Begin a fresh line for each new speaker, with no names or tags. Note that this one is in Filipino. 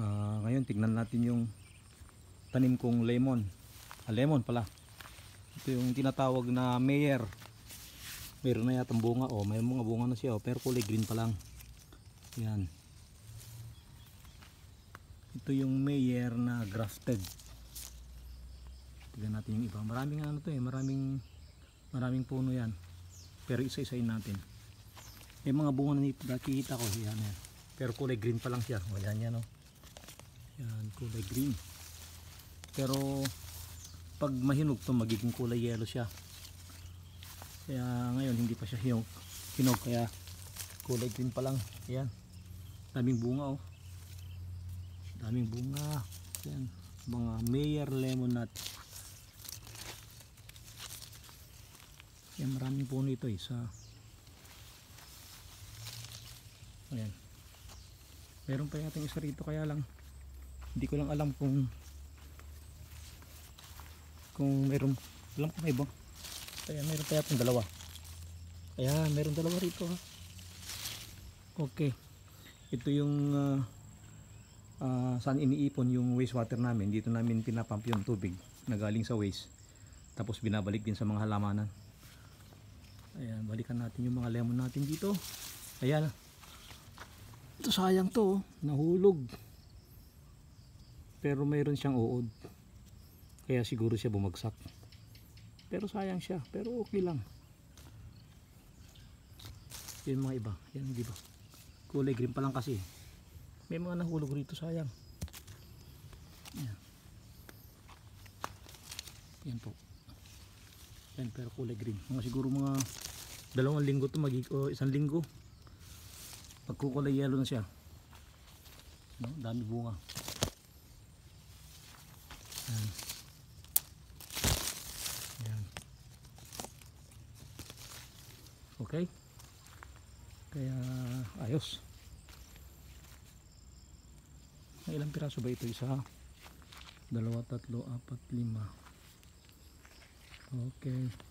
Ngayon tignan natin yung tanim kong lemon. Lemon pala. Ito yung tinatawag na Meyer. Meron na yata bunga. May mga bunga na siya. Pero kulay green pa lang. Yan. Ito yung Meyer na grafted. Tignan natin yung iba. Maraming ano to maraming puno yan. Pero isa-isain natin. May mga bunga na nakikita ko. Yan. Pero kulay green pa lang siya. Yan. Yan, kulay green. Pero pag mahinog to magiging kulay yellow siya. Kaya ngayon hindi pa siya hinog, kaya kulay green pa lang. Ayan, daming bunga daming bunga. Ayan, mga Meyer lemon nut. Ayan, maraming puno ito ayan, meron pa yating isa rito, kaya lang hindi ko lang alam kung meron, alam ko may iba. Kaya meron pa yatang dalawa. Kaya meron dalawa rito Okay. Ito yung saan iniipon yung wastewater namin. Dito namin pinapump yung tubig na galing sa waste. Tapos binabalik din sa mga halamanan. Ayan, balikan natin yung mga lemon natin dito. Ayan. Ito sayang to, nahulog. Pero mayroon siyang uod. Kaya siguro siya bumagsak. Pero sayang siya, pero okay lang. Yan mga iba, yan di ba? Kulay green pa lang kasi. May mga nahulog rito, sayang. Yan. Yan po. Yan, pero kulay green. Siguro mga 2 linggo to, o 1 linggo. Pagkukulay yellow na siya. Dami bunga. Yan. Yan. Okay. Kaya ayos. Ilang piraso ba ito? 1, 2, 3, 4, 5. Okay.